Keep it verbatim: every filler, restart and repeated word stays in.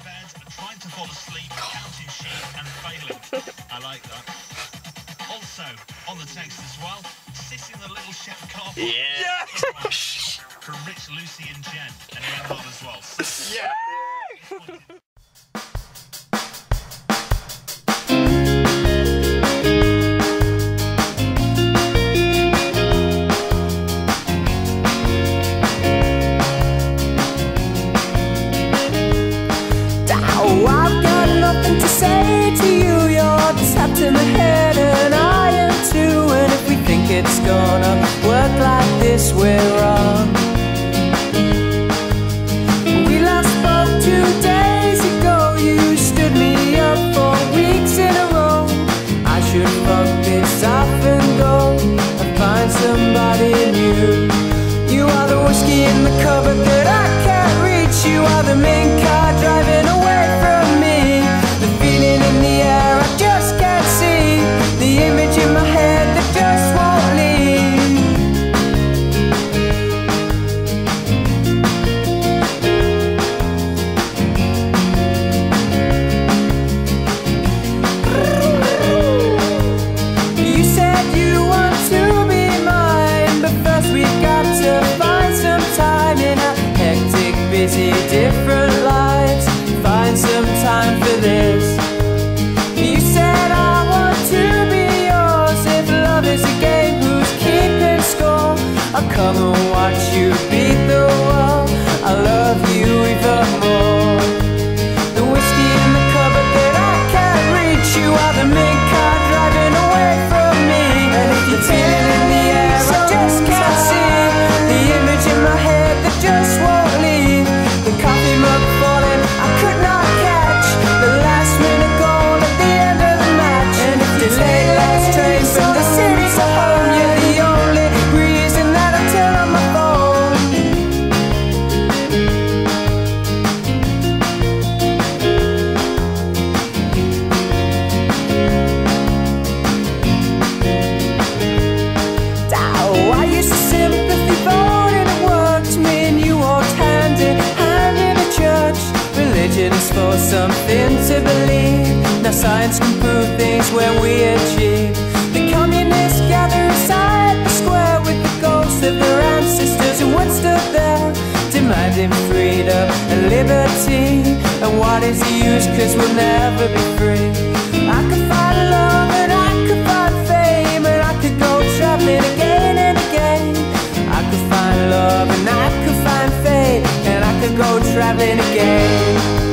bed, trying to fall asleep, counting sheep and failing. I like that. Also, on the text as well, sitting the little chef car. Yeah. From Rich, Lucy and Jen. And Ian Hall as well. Yeah. Oh, I've got nothing to say to you. You're tapped in the head and I am too. And if we think it's gonna work like this, we're wrong. We last spoke two days ago. You stood me up for weeks in a row. I should fuck this off and go and find somebody new. You are the whiskey in the cupboard that I can't reach. You are the main car driving away from me. The feeling in the air I just can't see. The image in my head that just won't leave. You said you want to be mine, but first we've got to find some time in our hectic, busy, different lives. Find some time for this. You said I want to be yours. If love is a game, who's keeping score? I'll come and watch you beat the wall. I love you even more. The whiskey in the cupboard that I can't reach. You are the main car driving away from me. And if you're feeling in the air, I just can't see. The image in my head that just won't leave. The coffee mug falling, I could not catch. The last minute goal at the end of the match. And if you late last train from the city to home, you're the only reason that I turn on my phone. Oh, I used to sympathy vote and it worked. Me and you walked hand in hand in a church. Religion is for something to believe. Now science can prove things when we achieve. The communists gather inside the square with the ghosts of their ancestors who once stood there, demanding freedom and liberty. And what is the use, cause we'll never be free. I could find love and I could find fame, and I could go traveling again and again. I could find love and I could find fame, and I could go traveling again.